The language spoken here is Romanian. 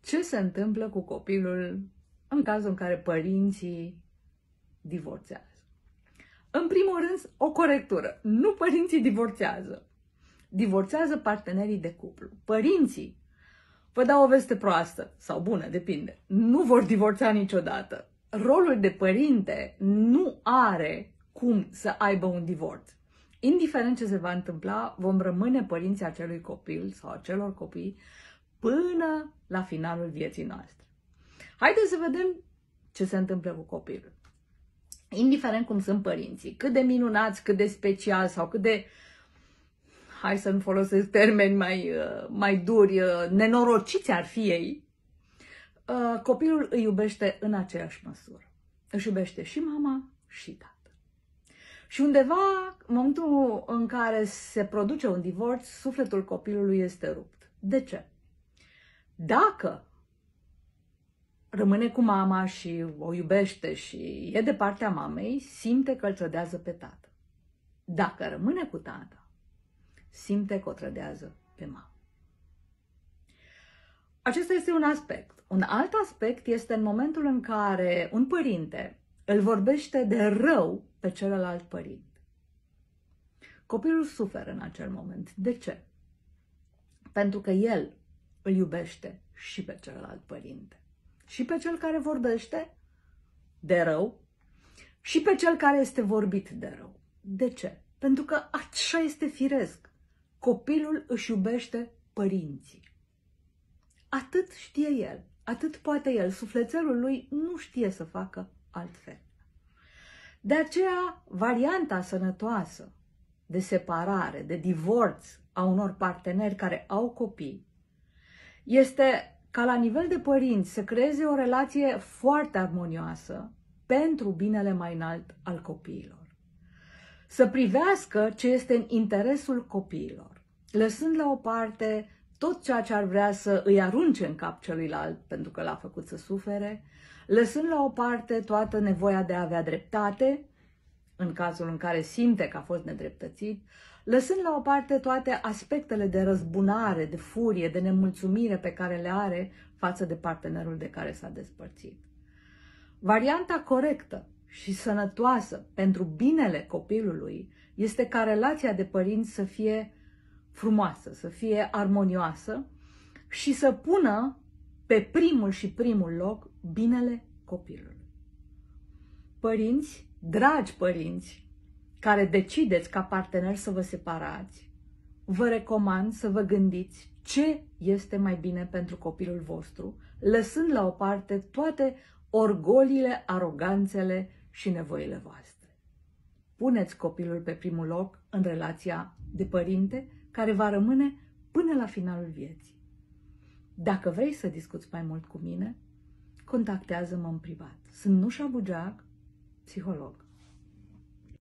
Ce se întâmplă cu copilul în cazul în care părinții divorțează? În primul rând, o corectură. Nu părinții divorțează. Divorțează partenerii de cuplu. Părinții, vă dau o veste proastă sau bună, depinde, nu vor divorța niciodată. Rolul de părinte nu are cum să aibă un divorț. Indiferent ce se va întâmpla, vom rămâne părinții acelui copil sau acelor copii până la finalul vieții noastre. Haideți să vedem ce se întâmplă cu copilul. Indiferent cum sunt părinții, cât de minunați, cât de special sau cât de, hai să nu folosesc termeni mai duri, nenorociți ar fi ei, copilul îi iubește în aceeași măsură. Își iubește și mama și tata. Și undeva, în momentul în care se produce un divorț, sufletul copilului este rupt. De ce? Dacă rămâne cu mama și o iubește și e de partea mamei, simte că îl trădează pe tată. Dacă rămâne cu tata, simte că o trădează pe mamă. Acesta este un aspect. Un alt aspect este în momentul în care un părinte îl vorbește de rău pe celălalt părinte. Copilul suferă în acel moment. De ce? Pentru că el îl iubește și pe celălalt părinte. Și pe cel care vorbește de rău și pe cel care este vorbit de rău. De ce? Pentru că așa este firesc. Copilul își iubește părinții. Atât știe el, atât poate el. Sufletelul lui nu știe să facă altfel. De aceea, varianta sănătoasă de separare, de divorț a unor parteneri care au copii, este ca la nivel de părinți să creeze o relație foarte armonioasă pentru binele mai înalt al copiilor. Să privească ce este în interesul copiilor, lăsând la o parte tot ceea ce ar vrea să îi arunce în cap celuilalt pentru că l-a făcut să sufere, lăsând la o parte toată nevoia de a avea dreptate, în cazul în care simte că a fost nedreptățit, lăsând la o parte toate aspectele de răzbunare, de furie, de nemulțumire pe care le are față de partenerul de care s-a despărțit. Varianta corectă și sănătoasă pentru binele copilului este ca relația de părinți să fie frumoasă, să fie armonioasă și să pună pe primul loc binele copilului. Părinți, dragi părinți, care decideți ca partener să vă separați, vă recomand să vă gândiți ce este mai bine pentru copilul vostru, lăsând la o parte toate orgoliile, aroganțele și nevoile voastre. Puneți copilul pe primul loc în relația de părinte, care va rămâne până la finalul vieții. Dacă vrei să discuți mai mult cu mine, contactează-mă în privat. Sunt Nușa Bugeac, psiholog.